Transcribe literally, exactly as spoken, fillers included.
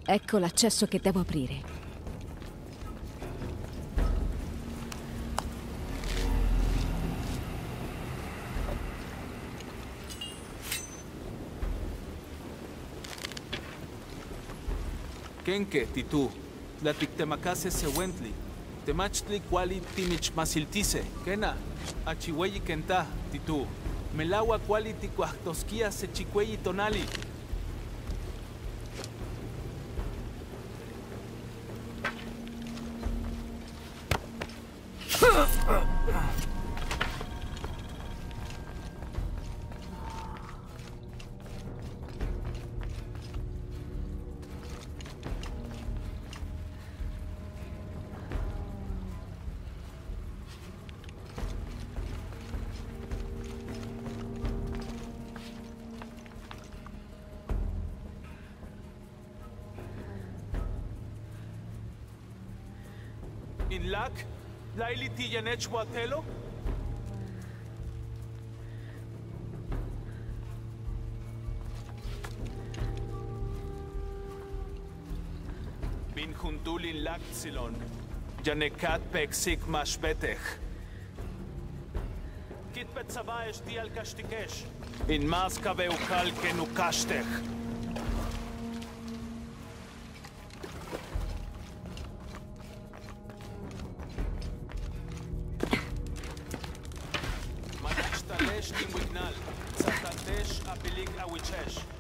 Ecco l'accesso che devo aprire. Kenke, titu. La tictemacase se wentli. Temachtli kuali timich masiltise. Kena. Achiweyi kenta, titu. Melawa kuali tikuahtoskia se chikweyi tonali. In lak, laili tiyanech watelo? Bin juntulin lak silon, janekat peksik mashbetech. Kit petsavaesh di al kashtikesh, in maska veukal kenukashtech. Manachtanesh nimwignal, tzatantesh apilik awichesh.